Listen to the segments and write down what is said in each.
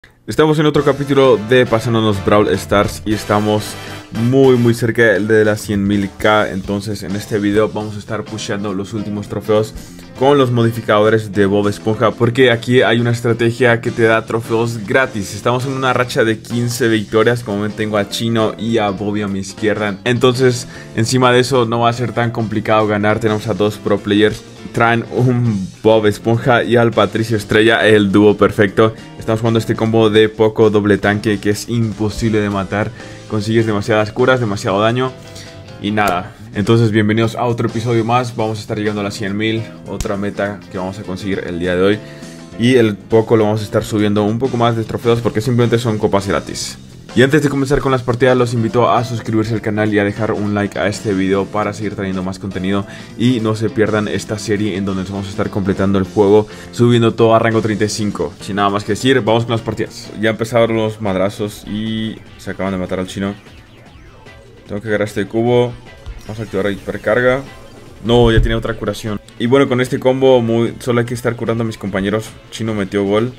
Estamos en otro capítulo de Pasándonos Brawl Stars y estamos muy cerca de las 100.000k. Entonces en este video vamos a estar pusheando los últimos trofeos con los modificadores de Bob Esponja, porque aquí hay una estrategia que te da trofeos gratis. Estamos en una racha de 15 victorias, como ven tengo a Chino y a Bobby a mi izquierda. Entonces encima de eso no va a ser tan complicado ganar. Tenemos a dos pro players, traen un Bob Esponja y al Patricio Estrella, el dúo perfecto. Estamos jugando este combo de Poco doble tanque que es imposible de matar. Consigues demasiadas curas, demasiado daño y nada. Entonces bienvenidos a otro episodio más. Vamos a estar llegando a las 100.000, otra meta que vamos a conseguir el día de hoy. Y el Poco lo vamos a estar subiendo un poco más de trofeos porque simplemente son copas gratis. Y antes de comenzar con las partidas los invito a suscribirse al canal y a dejar un like a este video para seguir trayendo más contenido. Y no se pierdan esta serie en donde nos vamos a estar completando el juego, subiendo todo a rango 35. Sin nada más que decir, vamos con las partidas. Ya empezaron los madrazos y se acaban de matar al Chino. Tengo que agarrar este cubo. Vamos a activar la hipercarga. No, ya tiene otra curación. Y bueno, con este combo solo hay que estar curando a mis compañeros. Chino metió gol.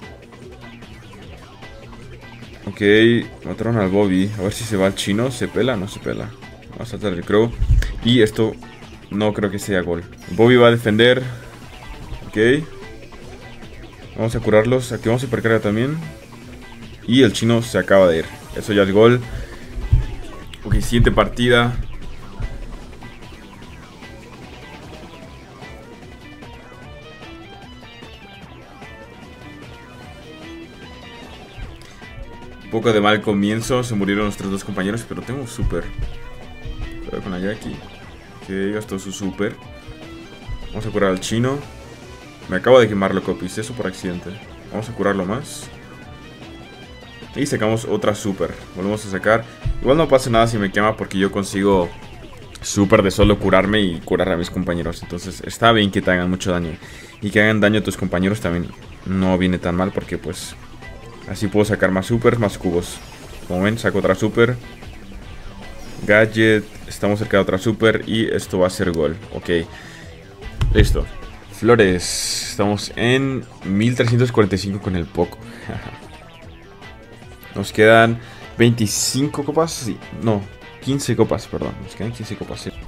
Ok, mataron al Bobby. A ver si se va el Chino. ¿Se pela? No se pela. Vamos a saltar el Crow. Y esto no creo que sea gol. Bobby va a defender. Ok. Vamos a curarlos. Activamos hipercarga también. Y el Chino se acaba de ir. Eso ya es gol. Ok, siguiente partida. Un poco de mal comienzo, se murieron nuestros dos compañeros, pero tengo super. Voy con la Jackie. Ok, gastó su super. Vamos a curar al Chino. Me acabo de quemar, loco, pisé eso por accidente. Vamos a curarlo más. Y sacamos otra super. Volvemos a sacar. Igual no pasa nada si me quema porque yo consigo super de solo curarme y curar a mis compañeros. Entonces está bien que te hagan mucho daño. Y que hagan daño a tus compañeros también no viene tan mal porque pues así puedo sacar más supers, más cubos. Como ven, saco otra super. Gadget, estamos cerca de otra super y esto va a ser gol. Ok, listo. Flores, estamos en 1345 con el Poco. Nos quedan 25 copas, sí, no, 15 copas, perdón. Nos quedan 15 copas, sí.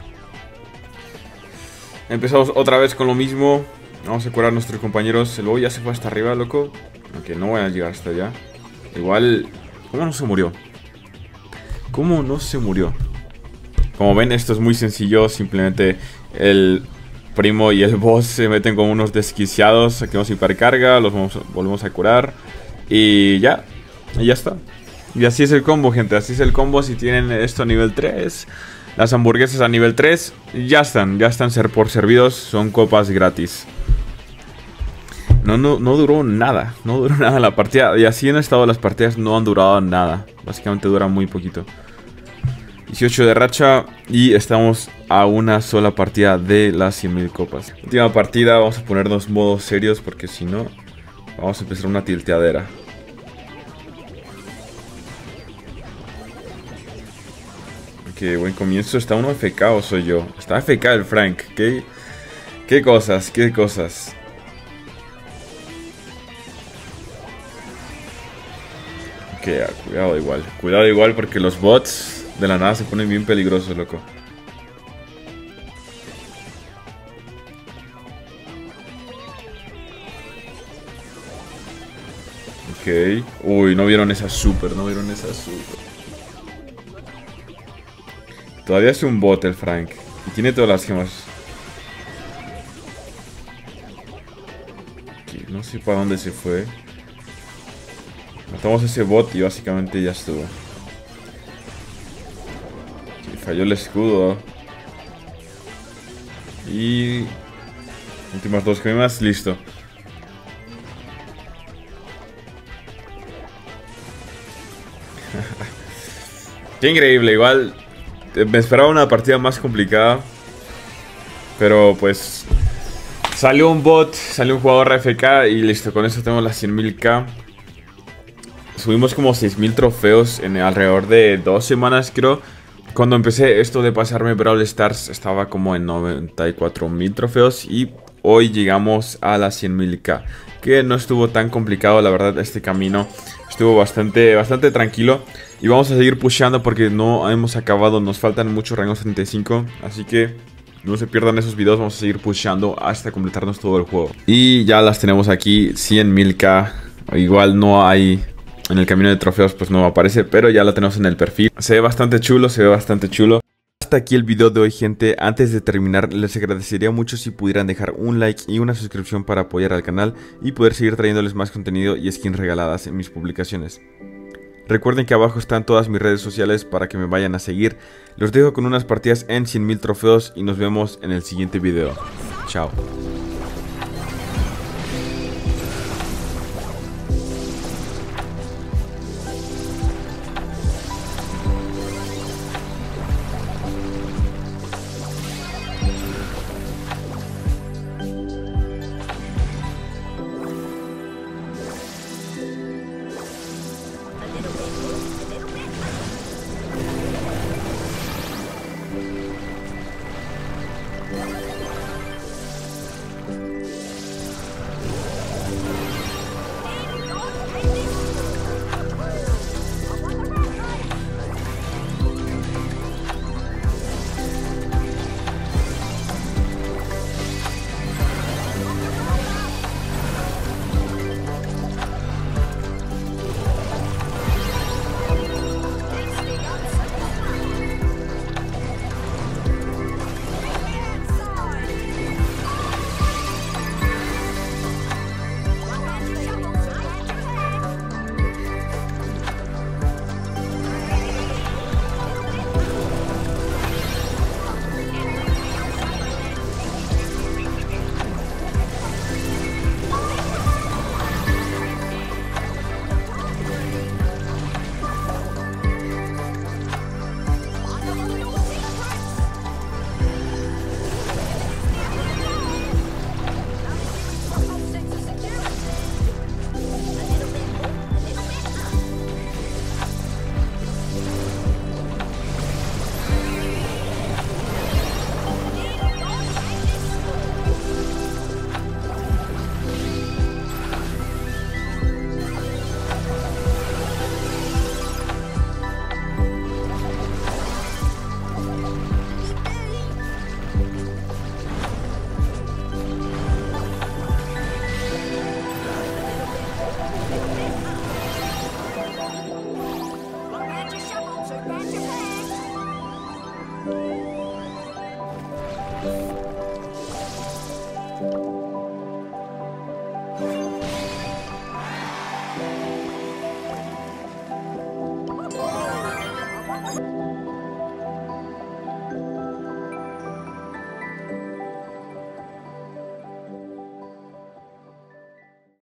Empezamos otra vez con lo mismo. Vamos a curar a nuestros compañeros. El Bobby ya se fue hasta arriba, loco. Aunque no voy a llegar hasta allá. Igual, ¿cómo no se murió? ¿Cómo no se murió? Como ven, esto es muy sencillo. Simplemente el primo y el boss se meten como unos desquiciados. Saquemos hipercarga, volvemos a curar. Y ya está. Y así es el combo, gente. Así es el combo. Si tienen esto a nivel 3, las hamburguesas a nivel 3, ya están por servidos. Son copas gratis. No duró nada. No duró nada la partida. Y así han estado las partidas. No han durado nada. Básicamente dura muy poquito. 18 de racha. Y estamos a una sola partida de las 100.000 copas. Última partida. Vamos a ponernos modos serios. Porque si no, vamos a empezar una tilteadera. Ok, buen comienzo. ¿Está uno AFK o soy yo? Está AFK el Frank. ¿Qué cosas? ¿Qué cosas? Ok, cuidado igual porque los bots de la nada se ponen bien peligrosos, loco. Ok, uy, no vieron esa super, Todavía es un bot el Frank y tiene todas las gemas. Okay, no sé para dónde se fue. Matamos a ese bot y básicamente ya estuvo. Okay, falló el escudo. Y últimas dos gemas, listo. Qué increíble, igual me esperaba una partida más complicada. Pero pues salió un bot, salió un jugador AFK y listo, con eso tenemos las 100.000k. Subimos como 6.000 trofeos en alrededor de 2 semanas, creo. Cuando empecé esto de pasarme Brawl Stars estaba como en 94.000 trofeos y hoy llegamos a las 100.000k, que no estuvo tan complicado, la verdad. Este camino estuvo bastante tranquilo. Y vamos a seguir pusheando porque no hemos acabado, nos faltan muchos rangos 35. Así que no se pierdan esos videos, vamos a seguir pusheando hasta completarnos todo el juego. Y ya las tenemos aquí, 100.000k. Igual no hay en el camino de trofeos, pues no aparece, pero ya lo tenemos en el perfil. Se ve bastante chulo, se ve bastante chulo. Hasta aquí el video de hoy, gente. Antes de terminar, les agradecería mucho si pudieran dejar un like y una suscripción para apoyar al canal y poder seguir trayéndoles más contenido y skins regaladas en mis publicaciones. Recuerden que abajo están todas mis redes sociales para que me vayan a seguir. Los dejo con unas partidas en 100.000 trofeos y nos vemos en el siguiente video. Chao.